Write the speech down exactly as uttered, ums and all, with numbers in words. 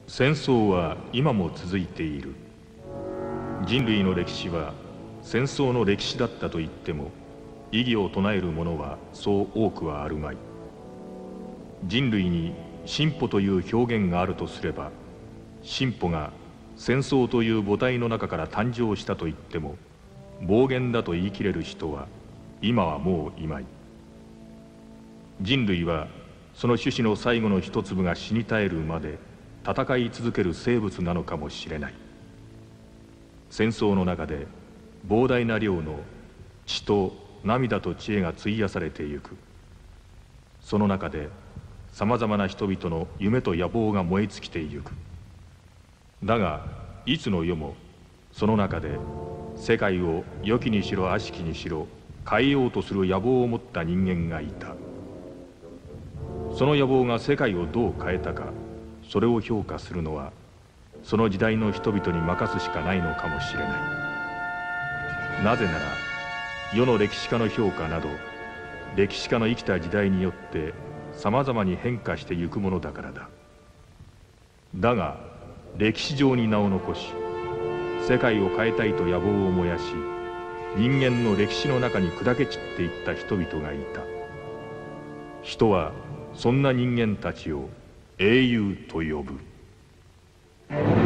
戦争は今も続いている。人類の歴史は戦争の歴史だったと言っても異議を唱える者はそう多くはあるまい。人類に進歩という表現があるとすれば、進歩が戦争という母体の中から誕生したと言っても暴言だと言い切れる人は今はもういまい。人類はその種子の最後の一粒が死に絶えるまで戦い続ける生物なのかもしれない。戦争の中で膨大な量の血と涙と知恵が費やされてゆく。その中でさまざまな人々の夢と野望が燃え尽きてゆく。だがいつの世もその中で世界を良きにしろ悪しきにしろ変えようとする野望を持った人間がいた。その野望が世界をどう変えたか、それを評価するのはその時代の人々に任すしかないのかもしれない。なぜなら世の歴史家の評価など歴史家の生きた時代によってさまざまに変化してゆくものだからだ。だが歴史上に名を残し世界を変えたいと野望を燃やし人間の歴史の中に砕け散っていった人々がいた。人はそんな人間たちを英雄と呼ぶ。